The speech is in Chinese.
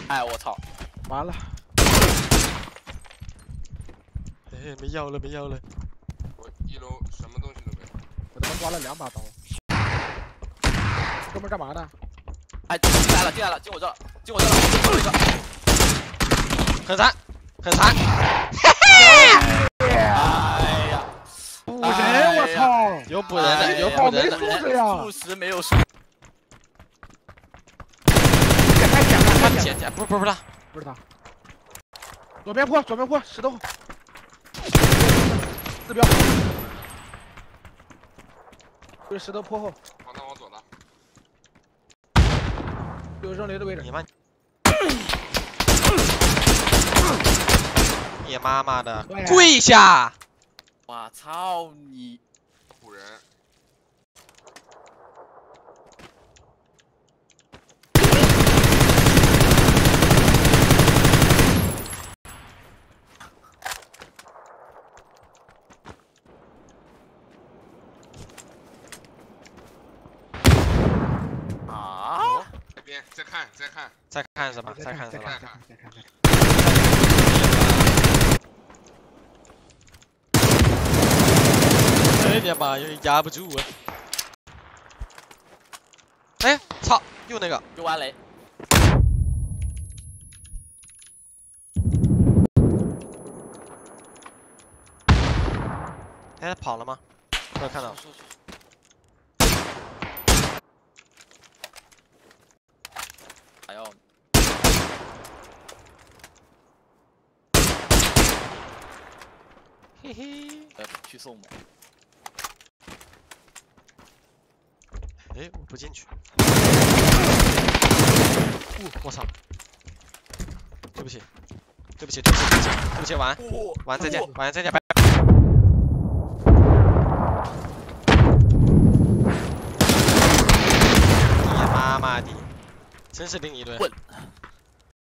哎，我操！ 完了。 哎，没药了，没药了。 我1楼什么东西都没有。 我他妈刮了2把刀。哥们干嘛呢？ 哎，进来了，进来了，进我这了，进我这了，最后一个。 很残，很残。 哎呀， 补人，我操！ 有补人的，有补人的。 没素质呀！ 素食没有素。 太险了，太险了！ 捡捡，不是他， 不是他。左边坡，左边坡，石头。4标。就是石头坡后。 往那往左了。 有扔雷的位置。 你妈！你妈妈的，跪下！ 我操你！ 补人。 啊！ 这边再看，再看， 再看是吧？再看是吧？ 再看。 这点吧，有点压不住啊！哎，操，又那个， 又完雷。 哎，他跑了吗？没有看到。 还要。 嘿嘿。 去送吗？ 哎，我不进去。我操！对不起，对不起，对不起，对不起，对不起，晚安，晚安，再见，晚安，再见，拜拜。你妈妈的，真是另一顿。